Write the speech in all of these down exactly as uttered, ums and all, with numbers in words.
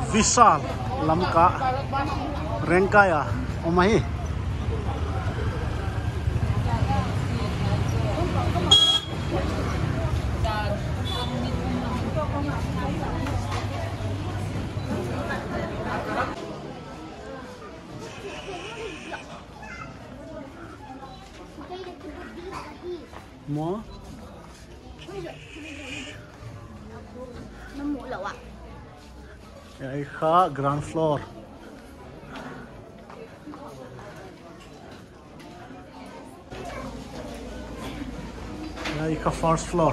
Vishal lamka Renkaya omahi mo ya ikha ground floor ya ikha first floor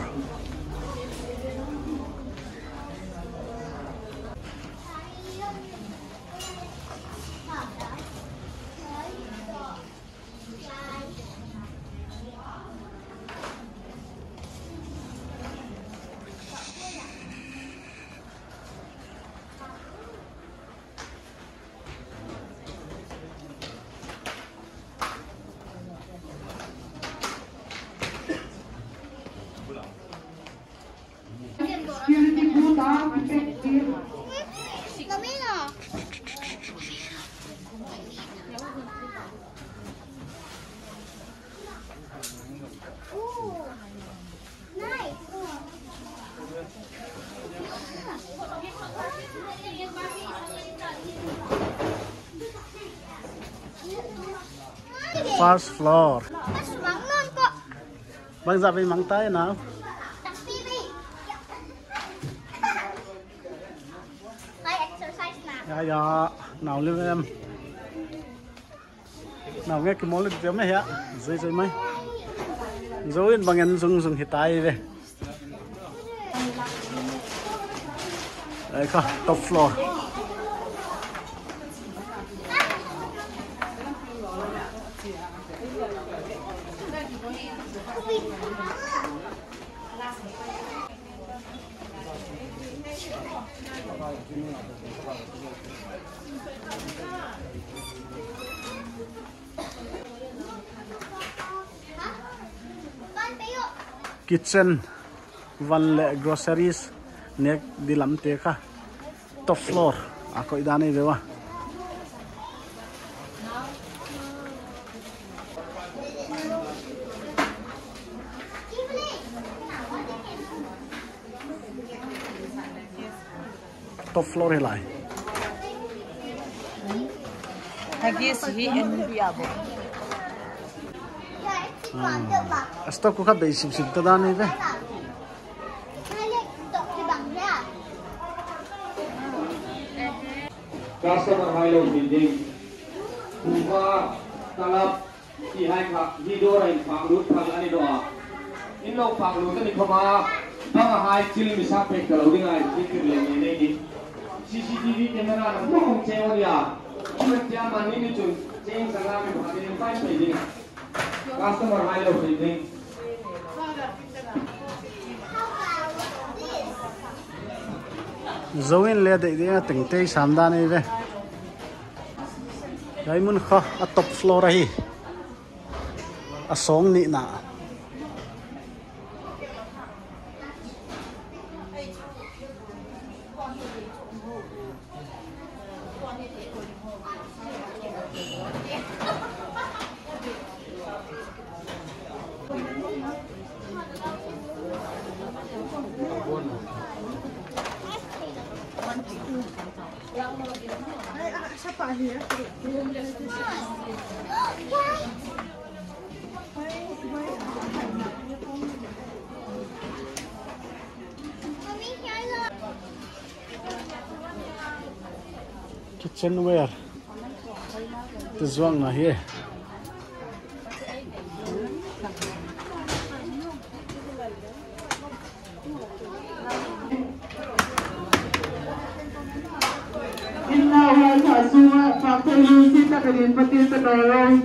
first floor. Bang ra bên mắng tay nào. Dạ dạ, nào lưu em. Nào nghe cái món lên tiếng này hả? Dây dây mấy. Rồi bằng anh dùng dùng hiện tại đây. Đây kha, top floor. Kitchen, van le groceries, nek di lam te kha. Top floor, ako idani dewa. Top floor hilai. Hagis hi en biabo. Asta ko ka basic sip ta dani ve. Customer Milo building. Kuha talap di hai kha di do rai phang lut phang ani do a. In lo phang lut ni khoma bang hai chil mi sa pe ka lo ding ai ki ki le ni nei ni. C C T V camera na bong che wa ya. Ko tia man ni ni chun cheng sanga mi bha ni fine pe ding. Customer Milo building. Zoin le de de teng te samda ni ve. Dai mun kha a top floor hi. A song ni na. Kitchenware. This one na here. Inna wa tasuma faktayu sita kadin patil tatarong.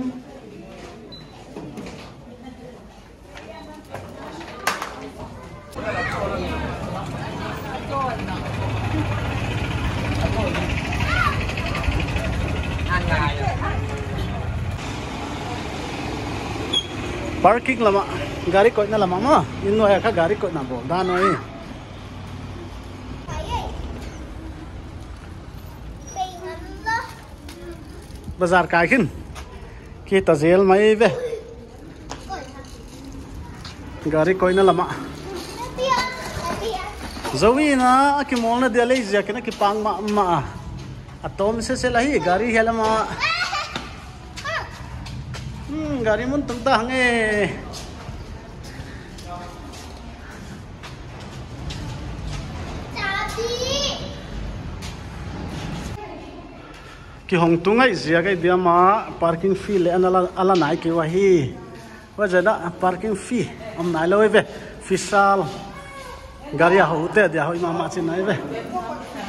Parking lama, gari ko na lama mo. Ino ay ka gari ko na bo. Dano eh. bazar kai khin ki ta zel mai ve gari koina lama zowi na ki mol na de lei zia kena ki pang ma ma atom se se lahi gari helama hmm gari mun tung ta hange ki hong tungai zia kai dia ma parking fee le ala ala nai ki wa hi wa jada parking fee am nai lo ve fisal gari ha hote dia hoi ma ma chin nai ve